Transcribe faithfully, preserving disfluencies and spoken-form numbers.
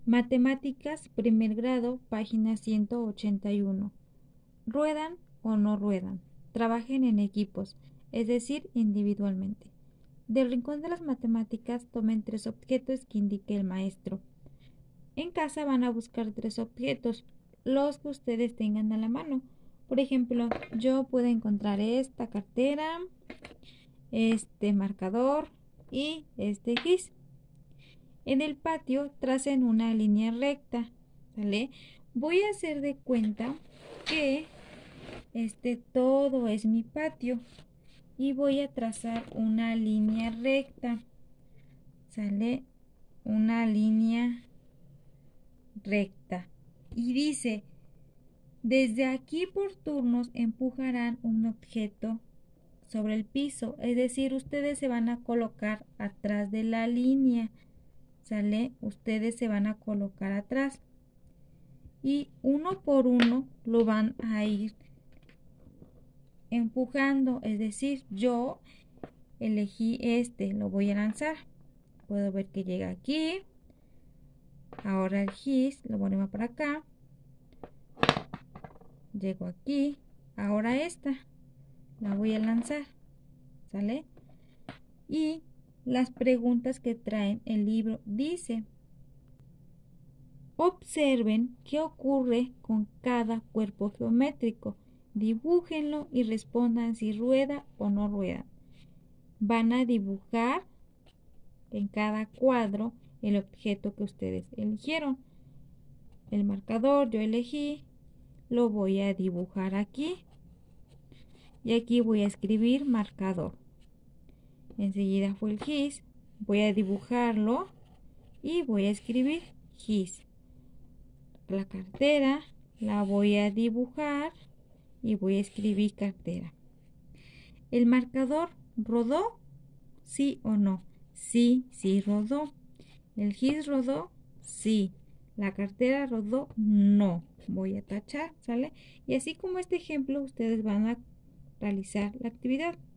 Matemáticas, primer grado, página ciento ochenta y uno. ¿Ruedan o no ruedan? Trabajen en equipos, es decir, individualmente. Del rincón de las matemáticas tomen tres objetos que indique el maestro. En casa van a buscar tres objetos, los que ustedes tengan a la mano. Por ejemplo, yo puedo encontrar esta cartera, este marcador y este gis. En el patio tracen una línea recta, ¿vale? Voy a hacer de cuenta que este todo es mi patio y voy a trazar una línea recta, ¿sale? Una línea recta. Y dice, desde aquí por turnos empujarán un objeto sobre el piso, es decir, ustedes se van a colocar atrás de la línea, ¿sale? Ustedes se van a colocar atrás y uno por uno lo van a ir empujando, es decir, yo elegí este, lo voy a lanzar. Puedo ver que llega aquí. Ahora el gis lo ponemos para acá. Llego aquí. Ahora esta la voy a lanzar, ¿sale? Y las preguntas que traen el libro dice: observen qué ocurre con cada cuerpo geométrico. Dibújenlo y respondan si rueda o no rueda. Van a dibujar en cada cuadro el objeto que ustedes eligieron. El marcador yo elegí, lo voy a dibujar aquí y aquí voy a escribir marcador. Enseguida fue el gis, voy a dibujarlo y voy a escribir gis. La cartera la voy a dibujar y voy a escribir cartera. ¿El marcador rodó? ¿Sí o no? Sí, sí rodó. ¿El gis rodó? Sí. ¿La cartera rodó? No. Voy a tachar, ¿sale? Y así como este ejemplo, ustedes van a realizar la actividad.